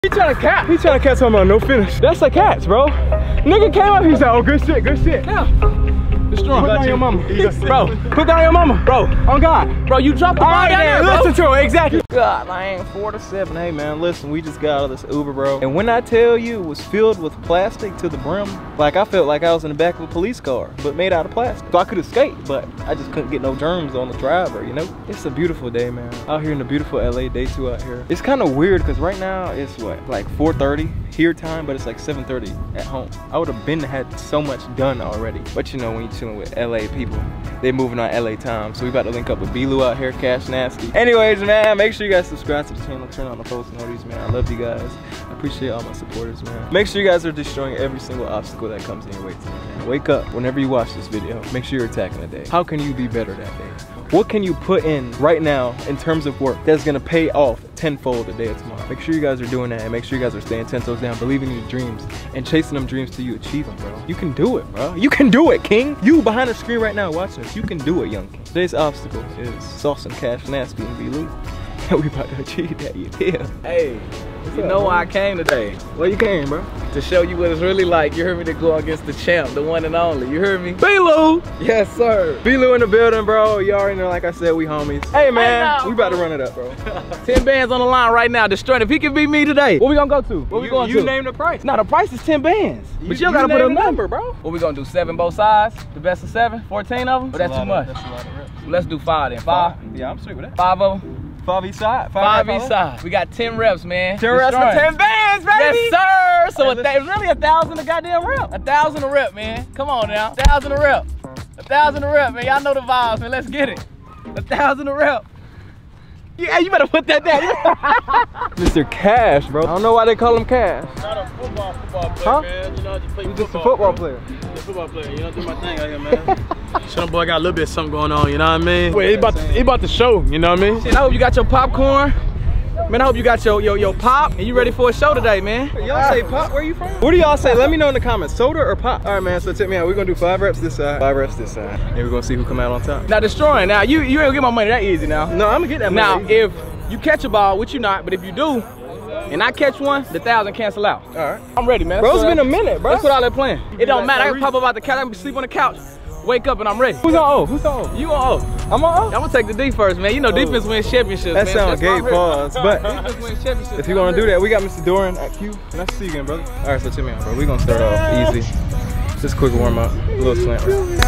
He trying to cap. He trying to catch something on no finish. That's a catch, bro. Nigga came up, he said, oh, good shit, good shit. Yeah. Destroy. Put down your mama. Bro, put down your mama. Bro, on God. Bro, you dropped the ball down there, bro. Listen to him, exactly. God, man, 4 to 7. Hey, man, listen, we just got out of this Uber, bro. And when I tell you it was filled with plastic to the brim, like I felt like I was in the back of a police car, but made out of plastic. So I could escape, but I just couldn't get no germs on the driver, you know? It's a beautiful day, man. Out here in the beautiful LA, day 2 out here. It's kind of weird, because right now it's what, like 4:30 here time, but it's like 7:30 at home. I would have been had so much done already. But you know, when you're chilling with LA people, they moving on LA time. So we about to link up with B-Lou out here, Cash Nasty. Anyways, man, make sure you guys subscribe to the channel, turn on the post notifications, man. I love you guys. I appreciate all my supporters, man. Make sure you guys are destroying every single obstacle that comes in your way today, man. Wake up whenever you watch this video. Make sure you're attacking the day. How can you be better that day? What can you put in right now in terms of work that's gonna pay off tenfold the day of tomorrow? Make sure you guys are doing that, and make sure you guys are staying 10 toes down, believing in your dreams, and chasing them dreams till you achieve them, bro. You can do it, bro. You can do it, King. You behind the screen right now watching this, you can do it, young king. Today's obstacle is Sauce and Cash Nasty and B-Lou. And we about to achieve that, you feel? Hey, you know why I came today? Where you came, bro? To show you what it's really like. You heard me, to go against the champ, the one and only. You heard me? B-Lou! Yes, sir. B-Lou in the building, bro. You already know, like I said, we homies. Hey, man, we about to run it up, bro. 10 bands on the line right now. Destroying. If he can beat me today, what we gonna go to? What we going to? You name the price. No, the price is 10 bands. But you gotta put a number, bro. What we gonna do? 7 both sides? The best of 7? 14 of them? Or that's too much? That's a lot of reps. Let's do 5 then. 5? Yeah, I'm sweet with that. 5 of them? 5 each side. 5 each side. We got 10 reps, man. 10 reps for 10 bands, baby. Yes, sir. So it's really 1,000 a goddamn rep. 1,000 a rep, man. Come on now. 1,000 a rep. 1,000 a rep, man. Y'all know the vibes, man. Let's get it. 1,000 a rep. Yeah, you better put that down. Mr. Cash, bro. I don't know why they call him Cash. Not a football player, man. You know, you just a football player. Football player, you know, do my thing out here, man. Some boy got a little bit of something going on, you know what I mean? Wait, he about to show, you know what I mean? Shit, I hope you got your popcorn. Man, I hope you got your pop and you ready for a show today, man. Y'all say pop, where you from? What do y'all say? Let me know in the comments, soda or pop? All right, man, so check me out. We're gonna do 5 reps this side, 5 reps this side. And we're gonna see who come out on top. Now, Destroying, now, you ain't gonna get my money that easy now. No, I'm gonna get that money. Now, if you catch a ball, which you not, but if you do, and I catch one, the 1,000 cancel out. All right. I'm ready, man. Bro, it's been a minute, bro. That's what all that playing. It don't matter. I can pop up out the couch, I can sleep on the couch, wake up, and I'm ready. Who's on O? Who's on O? You on O. I'm on O? I'm gonna take the D first, man. You know, defense wins championships, that man. That sounds gay, pause. But defense wins championships. If you gonna do that, we got Mr. Doran at Q. Nice to see you again, brother. All right, so check me out, bro. We gonna start off easy. Just quick warm up, a little slant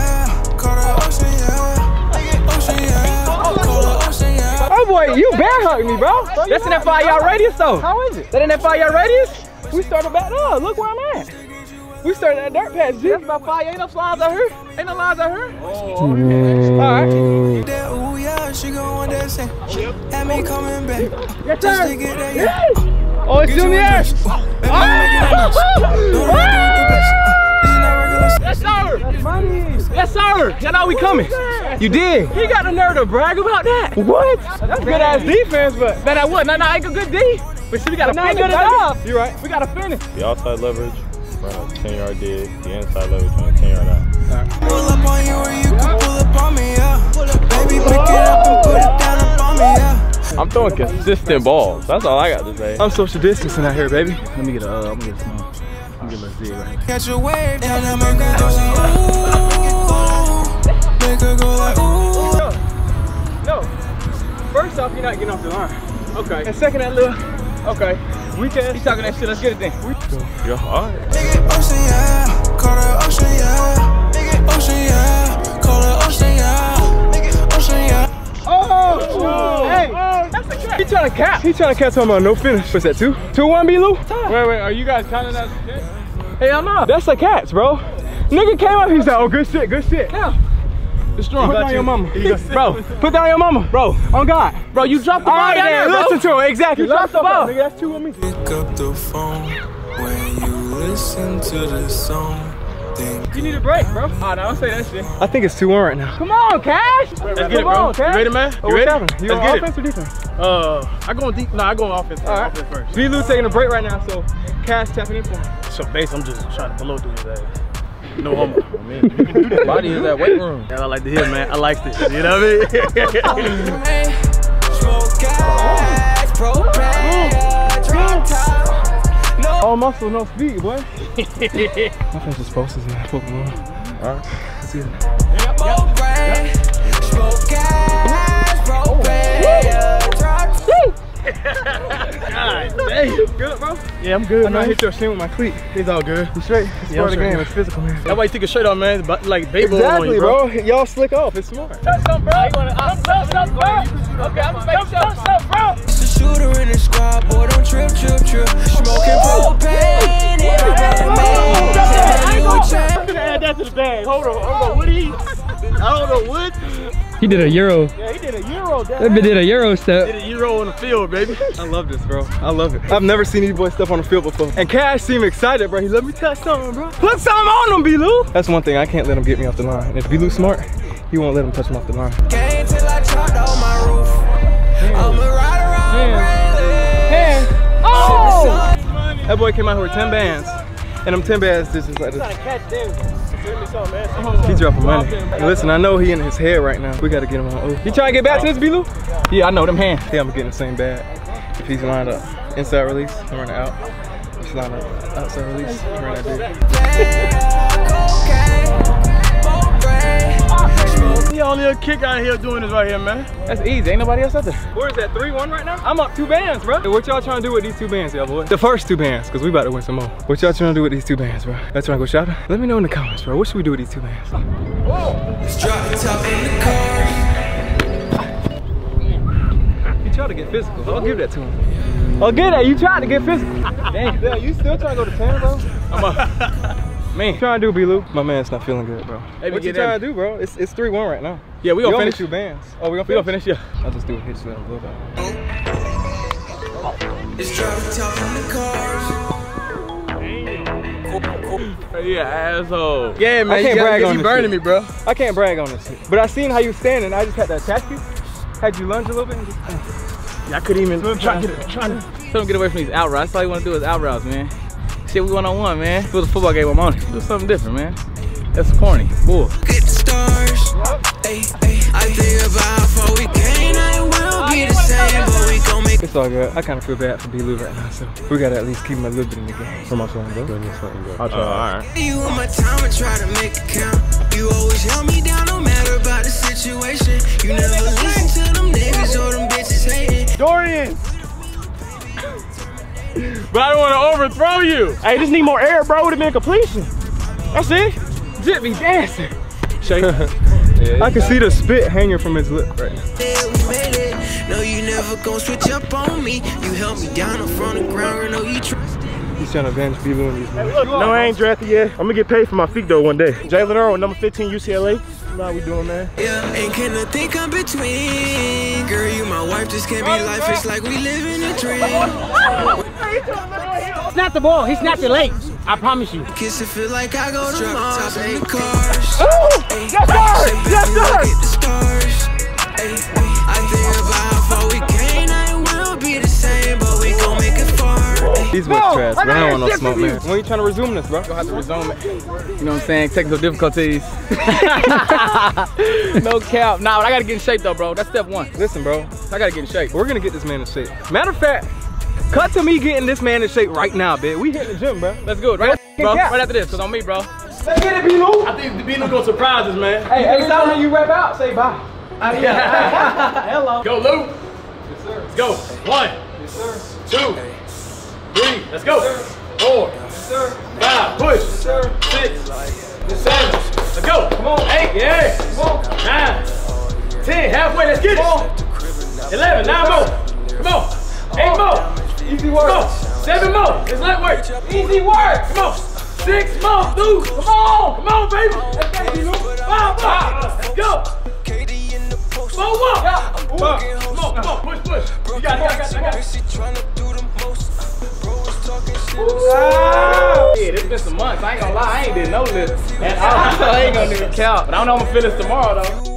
Oh boy, you bear hugged me, bro. That's in that 5-yard radius, though. How is it? That in that 5-yard radius? We started back up. Look where I'm at. We started at dirt patch, G. That's about 5. Ain't no lines out here. Ain't no lines out here. Oh, okay. All right. Yes, sir. Yes. Oh, it's Junior. Yes, sir. That's money. Yes, sir. Y'all know we coming. You did. He got the nerve to brag about that. What? That's good ass defense, but man, I would. No, ain't a good D. But see, we gotta finish. Good enough. You're right. We gotta finish. The outside leverage, run a 10-yard dig. The inside leverage, run a 10-yard out. Pull up on you or you can pull up on me, yeah. Baby, pick it up and put it down up on me, yeah. I'm throwing consistent balls. That's all I got to say. I'm social distancing out here, baby. Let me get a, I'm gonna get a small. I'm gonna get a little Z right here. Catch a wave down and make her go say, ooh. Make her go like, ooh. No. First off, you're not getting off the line. Okay. And second, that little, okay. Weak ass. He's talking that shit. Let's get it then. You're hard. Make it ocean, yeah. Call it ocean, yeah. Make it ocean, yeah. Call it ocean, yeah. Make it ocean, yeah. Oh, hey, that's a catch. He trying to cap. He trying to catch something on no finish. What's that, 2? 2-1, B-Lou? Wait, are you guys counting that as a catch? Hell no. That's a catch, bro. Nigga came up, he said, oh, good shit, good shit. Yeah. Destroy. Put down your mama. Bro, put down your mama. Bro, on God. Bro, you dropped the ball down there, bro. Listen to him, exactly. You dropped the ball. Nigga, that's 2 with me. Pick up the phone when you listen to the song. You need a break, bro. Oh, no, don't say that shit. I think it's 2-1 right now. Come on, Cash. Let's get it, bro. You ready, man? You ready? You on offense or defense? I go on deep. No, I go on offense. All right. Offense first. B-Lou taking a break right now, so Cash tapping in for him. So base, I'm just trying to blow through his ass. No homo. Body is that weight room. Yeah, I like to hear, man. I like this. You know what I mean? Smoke gas, propane, drop top. muscle, no speed, boy. My friend's just posters in that football. All right, let's see it. God dang. Good, bro? Yeah, I'm good, man. I hit your shin with my cleat. It's all good. You straight? It's part of the game. It's physical, man. That's why you take your shirt off, man. But like baseball exactly, on you, bro. Y'all slick off. It's smart. Touch some, bro. Okay, I'm gonna make touch some, bro. It's a shooter in the squad, boy. Don't trip. Smoking propane. I'm gonna add that to the bag. Hold on. What do you? I don't know what. He did a Euro. Yeah, he did a Euro. That bitch did a Euro step. Did a Euro on the field, baby. I love this, bro. I love it. I've never seen these boys step on the field before. And Cash seemed excited, bro. He let me touch something, bro. Put something on him, B-Lou. That's one thing. I can't let him get me off the line. And if B-Lou's smart, he won't let him touch him off the line. Came till I chopped on my roof. I'ma ride around railing. Oh! That boy came out here with 10 bands. And them 10 bands just like this. He dropping money. And listen, I know he in his head right now. We gotta get him on. Oh, you trying to get back to this, B-Lou? Yeah, I know them hands. Yeah, I'm getting the same bag. If he's lined up inside release, I'm running out. If he's lined up outside release, I'm running that The only little kick out here doing this right here, man. That's easy. Ain't nobody else out there. Where is that? 3-1 right now? I'm up 2 bands, bro. Hey, what y'all trying to do with these 2 bands, y'all boys? The first 2 bands, because we about to win some more. What y'all trying to do with these 2 bands, bro? Y'all trying to go shopping? Let me know in the comments, bro. What should we do with these 2 bands? Let's drop the top in the car. He tried to get physical. I'll give that to him. I'll give that. You tried to get physical. Damn. Yeah, you still trying to go to 10, bro? Man, trying to do, B-Lou? My man's not feeling good, bro. Hey, what you trying to do, bro? It's 3-1 right now. Yeah, we gonna finish 2 bands. Oh, we gonna finish? Yeah. I'll just do a hitch that a little bit. Let's drop the top in the cars. Yeah, asshole. Yeah, man. I can't brag on this burning me, bro. I can't brag on this shit. But I seen how you standing. I just had to attack you. Had you lunge a little bit. And just, Yeah, I couldn't even try to Tell them get away from these out routes. That's all you want to do is out routes, man. Shit, we 1-on-1, man. If it was a football game, I'm on it. Do something different, man. That's corny. Bull. Get the stars. Ay, I think about how far we came. I will be the same, but we gon' make. it's all good. I kind of feel bad for B-Lou right now, so we gotta at least keep him a little bit in the game. For my son, bro. I'll try. Alright. You on my time and try to make it count. You always held me down, no matter about the situation. You never listen to them niggas or them bitches hating. Dorian! But I don't want to overthrow you. Hey, just need more air, bro. Would have been a completion. That's it. Jit be dancing. Shake. I can see the spit hanging from his lip right now. Yeah, we made it. No, you never gon' switch up on me. You held me down in front of the ground, know you trust. He's trying to avenge B-Lou and these men. No, I ain't drafted yet. I'm gonna get paid for my feet though one day. Jalen Earl, number 15 UCLA. You know how we doing, man. Yeah, ain't can nothing come between. Girl, you my wife, this can't be life. It's like we live in a dream. Snap the ball. He snapped it late. I promise you. Kiss it feel like I go to Mars in the cars. Oh, yes, sir! Yes, sir! Get the stars. I think about how far we came. I will be the same, but we gon' make it far. These boys trash, but I don't want no smoke, man. When you trying to resume this, bro? Gonna have to resume it. You know what I'm saying? Technical difficulties. No cap. Nah, but I gotta get in shape though, bro. That's step 1. Listen, bro. I gotta get in shape. We're gonna get this man in shape. Matter of fact, cut to me getting this man in shape right now, bitch. We hitting the gym, bro. Let's go. Right, bro. Right after this, cause on me, bro. Let's get it, B-Lou. I think the B-Lou gonna surprise us, man. Hey, every time you rap out, say bye. Hello. Go, Lou. Yes, sir. Let's go. 1, Yes, sir. 2, 3. Let's go. 4, Yes, sir. 5. Push. Yes, sir. 6, 7. Let's go. Come on. 8. Yeah. Come on. 9, 10. Halfway. Let's get it. 11. 9 more. Come on. 8 more. Easy Come work. on. 7 more. It's light work. Easy work. Come on. 6 more. Dude. Come on. Come on, baby. Let's go, B-Lou. 5 more. Let's go. 4 more. Come on. Come on. Push, push. You got it. I got it. Yeah, this been some months. I ain't gonna lie. I ain't did no lift at all. I ain't gonna do a count. But I don't know I'm gonna finish tomorrow though.